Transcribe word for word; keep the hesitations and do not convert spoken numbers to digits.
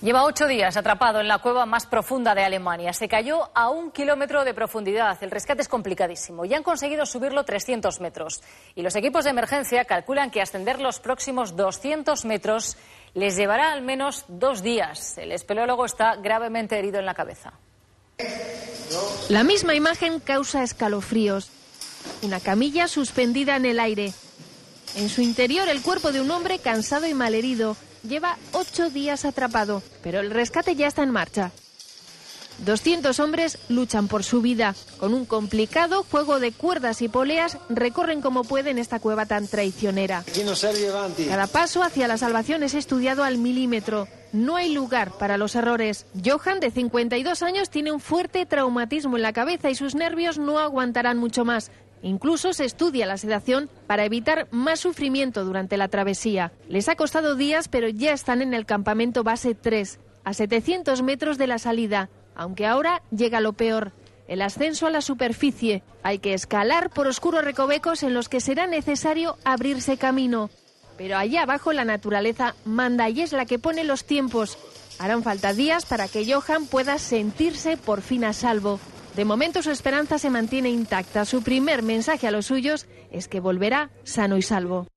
Lleva ocho días atrapado en la cueva más profunda de Alemania. Se cayó a un kilómetro de profundidad. El rescate es complicadísimo. Ya han conseguido subirlo trescientos metros. Y los equipos de emergencia calculan que ascender los próximos doscientos metros les llevará al menos dos días. El espeleólogo está gravemente herido en la cabeza. La misma imagen causa escalofríos. Una camilla suspendida en el aire. En su interior, el cuerpo de un hombre cansado y malherido. Lleva ocho días atrapado, pero el rescate ya está en marcha. doscientos hombres luchan por su vida. Con un complicado juego de cuerdas y poleas, recorren como pueden esta cueva tan traicionera. Cada paso hacia la salvación es estudiado al milímetro. No hay lugar para los errores. Johan, de cincuenta y dos años, tiene un fuerte traumatismo en la cabeza y sus nervios no aguantarán mucho más. Incluso se estudia la sedación para evitar más sufrimiento durante la travesía. Les ha costado días, pero ya están en el campamento base tres, a setecientos metros de la salida, aunque ahora llega lo peor, el ascenso a la superficie. Hay que escalar por oscuros recovecos en los que será necesario abrirse camino. Pero allá abajo la naturaleza manda y es la que pone los tiempos. Harán falta días para que Johan pueda sentirse por fin a salvo. De momento su esperanza se mantiene intacta. Su primer mensaje a los suyos es que volverá sano y salvo.